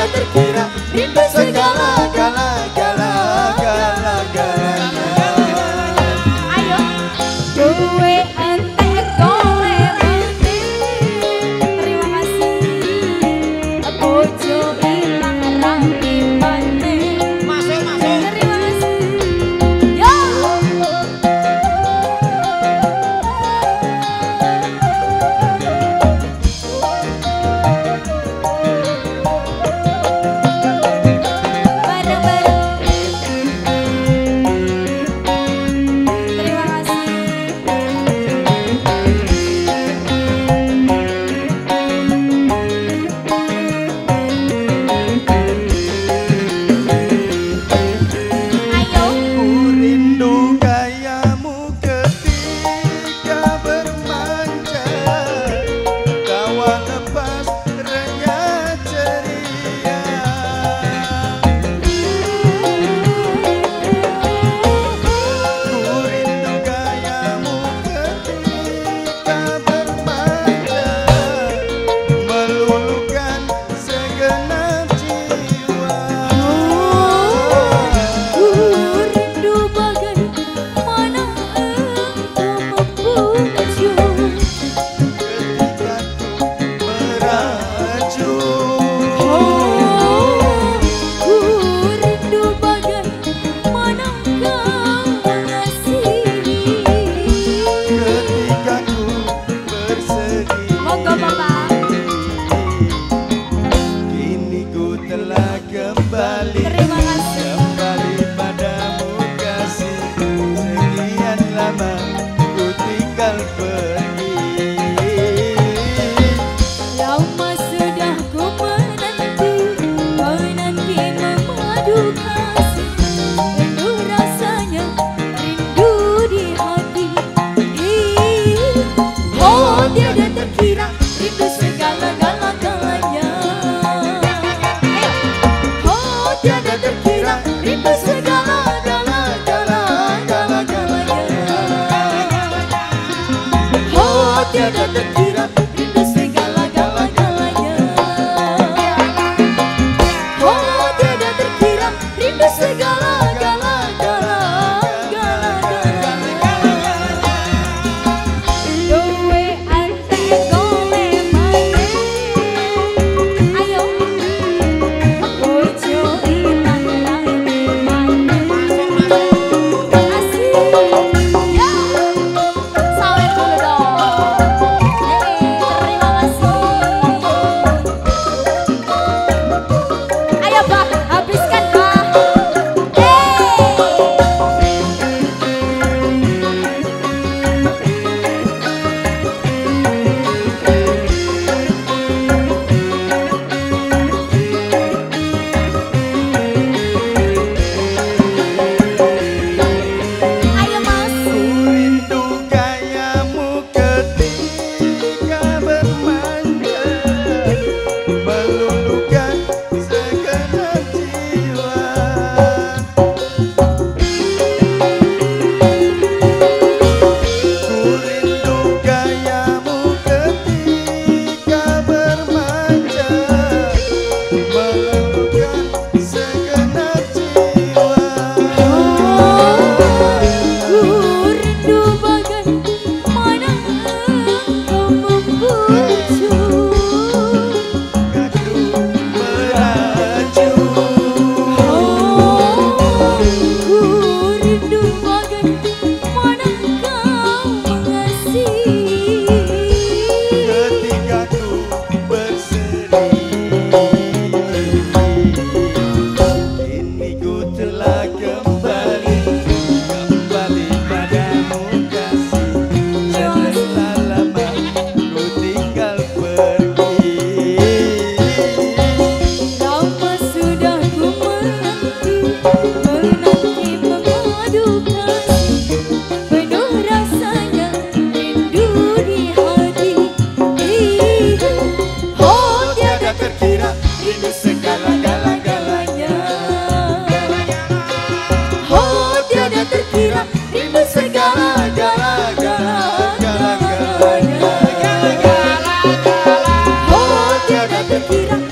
terkira, rindu segala-galanya. Ayo, duwe entek golek mati. Terima kasih. Bojo ilang rapi mati. Masuk. Terima kasih. Yo. Tiada terkira, rindu segala-galanya. Oh, tiada terkira, rindu segala-galanya. Duwe entek golek mati. Ayo, bojo ilang rapi mati. Asik. Ya, sawet dulu dong. Terima kasih. Ayo Bah, habiskan Bah. Ayo Mas. Rindu gayamu ketika bermanja, meluluhkan segenap jiwa. Ku rindu gayamu ketika bermanja, meluluhkan segenap jiwa. Ku rindu bagaimana engkau membujuk. Kadu meracun. Ku rindu bagaimana engkau mengasihi. Ketika ku berseri, kini ku telah kembali padamu kasih. Setelah lama ku tinggal pergi. Lama sudah ku menanti memadu kasih. Penuh rasanya rindu di hati. Oh, Tiada terkira, rindu segala-galanya. oh, tiada terkira rindu segala-galanya. Oh, tiada terkira